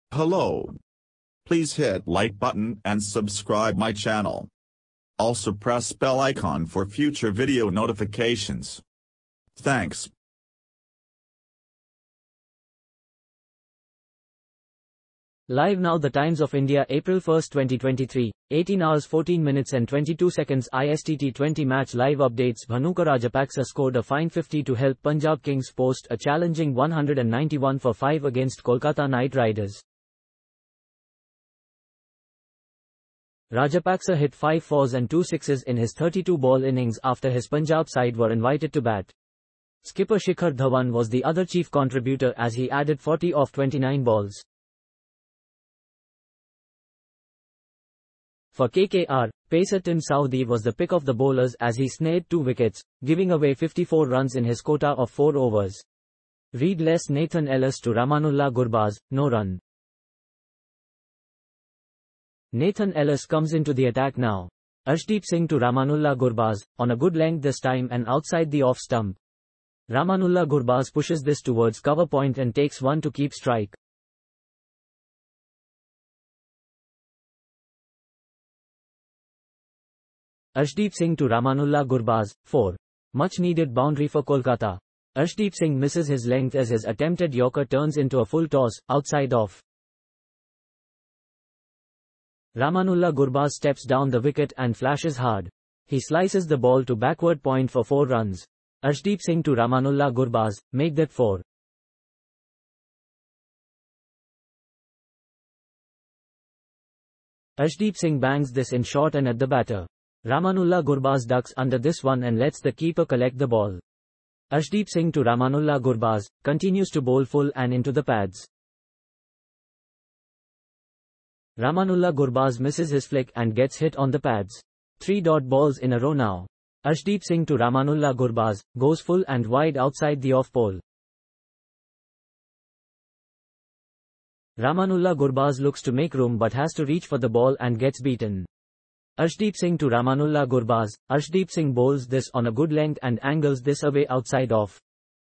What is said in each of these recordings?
Hello. Please hit like button and subscribe my channel. Also press bell icon for future video notifications. Thanks. Live now. The Times of India, April 1, 2023, 18 hours 14 minutes and 22 seconds IST T20 match live updates. Bhanuka Rajapaksa scored a fine 50 to help Punjab Kings post a challenging 191 for 5 against Kolkata Knight Riders. Rajapaksa hit 5 fours and 2 sixes in his 32-ball innings after his Punjab side were invited to bat. Skipper Shikhar Dhawan was the other chief contributor as he added 40 off 29 balls. For KKR, pacer Tim Southee was the pick of the bowlers as he snared 2 wickets, giving away 54 runs in his quota of 4 overs. Read less. Nathan Ellis to Ramanullah Gurbaz, no run. Nathan Ellis comes into the attack now. Arshdeep Singh to Ramanullah Gurbaz, on a good length this time and outside the off stump. Ramanullah Gurbaz pushes this towards cover point and takes one to keep strike. Arshdeep Singh to Ramanullah Gurbaz, 4. Much needed boundary for Kolkata. Arshdeep Singh misses his length as his attempted yorker turns into a full toss, outside off. Ramanullah Gurbaz steps down the wicket and flashes hard. He slices the ball to backward point for 4 runs. Arshdeep Singh to Ramanullah Gurbaz, make that 4. Arshdeep Singh bangs this in short and at the batter. Ramanullah Gurbaz ducks under this one and lets the keeper collect the ball. Arshdeep Singh to Ramanullah Gurbaz, continues to bowl full and into the pads. Ramanullah Gurbaz misses his flick and gets hit on the pads. 3 dot balls in a row now. Arshdeep Singh to Ramanullah Gurbaz, goes full and wide outside the off pole. Ramanullah Gurbaz looks to make room but has to reach for the ball and gets beaten. Arshdeep Singh to Ramanullah Gurbaz, Arshdeep Singh bowls this on a good length and angles this away outside off.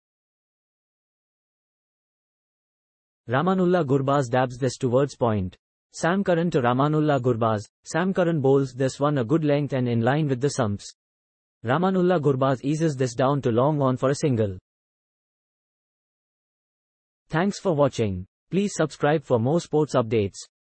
Ramanullah Gurbaz dabs this towards point. Sam Curran to Ramanullah Gurbaz, Sam Curran bowls this one a good length and in line with the sumps. Ramanullah Gurbaz eases this down to long on for a single. Thanks for watching. Please subscribe for more sports updates.